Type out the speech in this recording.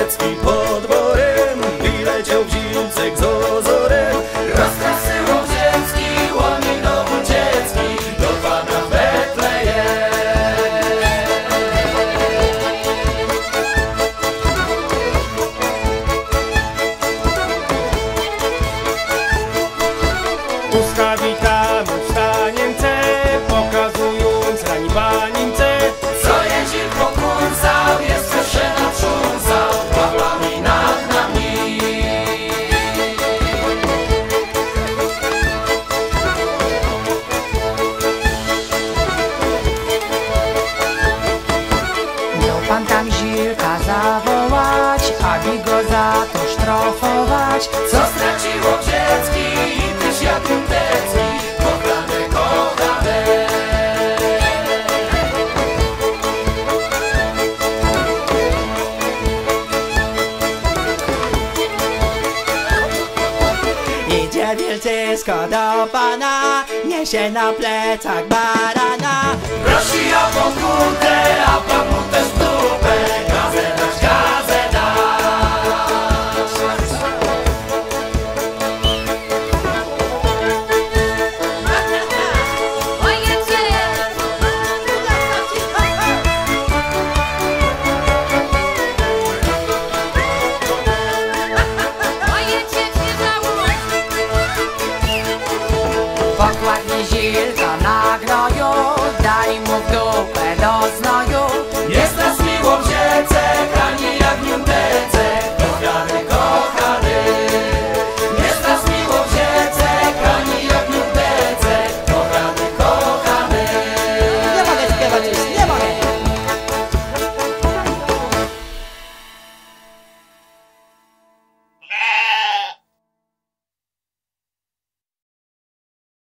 Owziecki pod dworem i leciał wzilcek z ozorem. Rozkrasy Owziecki, łoni Nowodziecki, do Pana w Betlejem. Puska witamy wstaniemce, pokazując rani panince. Co jeździ po kursach, jest zrzeszena trząsa, łapami nad nami. Miał pan tam zilka zawołać, aby go za to sztrofować. Co stracił Owziecki i tyś jak Jędryski, kochane, kochane. Idzie wielcysko do pana, niesie na plecach barana. Prosi o pokutę, a pan mu też w dupę gazę dać, gazę dać.